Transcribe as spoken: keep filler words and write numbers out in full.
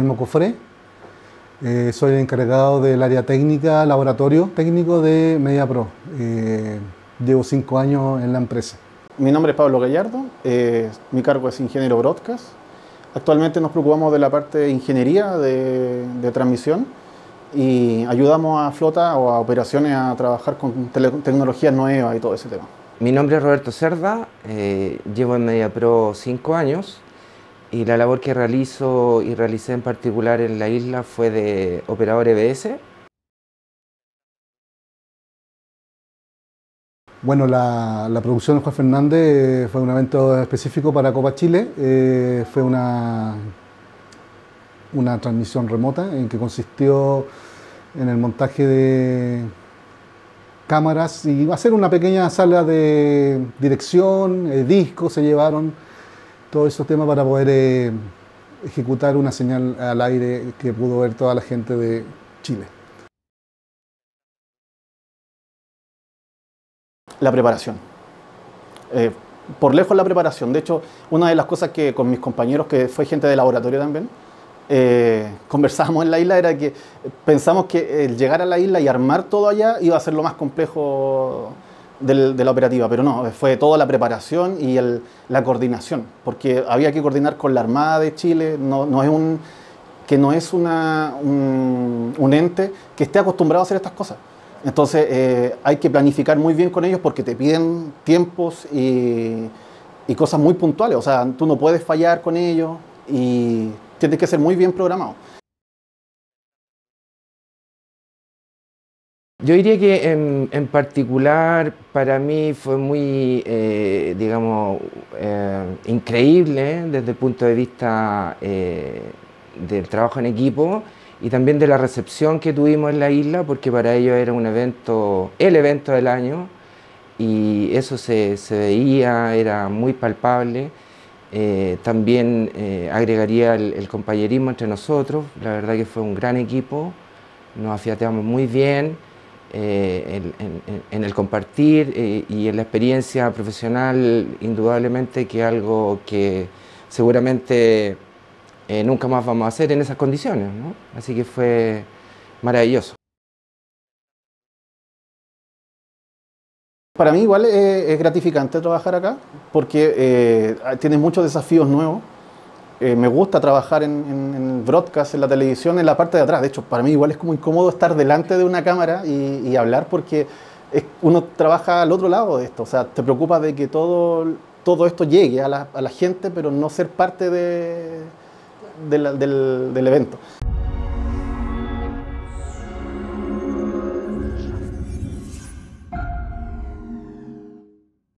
Guillermo Cofré. Eh, soy el encargado del área técnica, laboratorio técnico de MediaPro. Eh, llevo cinco años en la empresa. Mi nombre es Pablo Gallardo, eh, mi cargo es ingeniero broadcast. Actualmente nos preocupamos de la parte de ingeniería de, de transmisión y ayudamos a flota o a operaciones a trabajar con tecnologías nuevas y todo ese tema. Mi nombre es Roberto Cerda, eh, llevo en MediaPro cinco años y la labor que realizo y realicé en particular en la isla fue de operador E B S. Bueno, la, la producción de Juan Fernández fue un evento específico para Copa Chile. Eh, fue una, una transmisión remota en que consistió en el montaje de cámaras y hacer una pequeña sala de dirección, eh, discos se llevaron, todos esos temas para poder eh, ejecutar una señal al aire que pudo ver toda la gente de Chile. La preparación. Eh, por lejos la preparación. De hecho, una de las cosas que con mis compañeros, que fue gente de laboratorio también, eh, conversábamos en la isla, era que pensamos que el llegar a la isla y armar todo allá iba a ser lo más complejo del, de la operativa, pero no, fue toda la preparación y el, la coordinación, porque había que coordinar con la Armada de Chile, no, no es un, que no es una, un, un ente que esté acostumbrado a hacer estas cosas. Entonces eh, hay que planificar muy bien con ellos porque te piden tiempos y, y cosas muy puntuales. O sea, tú no puedes fallar con ellos y tienes que ser muy bien programado. Yo diría que en, en particular para mí fue muy, eh, digamos, eh, increíble desde el punto de vista eh, del trabajo en equipo y también de la recepción que tuvimos en la isla, porque para ellos era un evento, el evento del año, y eso se, se veía, era muy palpable. Eh, también eh, agregaría el, el compañerismo entre nosotros, la verdad que fue un gran equipo, nos afiatamos muy bien eh, en, en, en el compartir eh, y en la experiencia profesional, indudablemente que algo que seguramente Eh, nunca más vamos a hacer en esas condiciones, ¿no? Así que fue maravilloso. Para mí igual es, es gratificante trabajar acá porque eh, tienes muchos desafíos nuevos. Eh, me gusta trabajar en, en, en broadcast, en la televisión, en la parte de atrás. De hecho, para mí igual es como incómodo estar delante de una cámara y, y hablar porque es, uno trabaja al otro lado de esto. O sea, te preocupas de que todo, todo esto llegue a la, a la gente, pero no ser parte de... Del, del, del evento.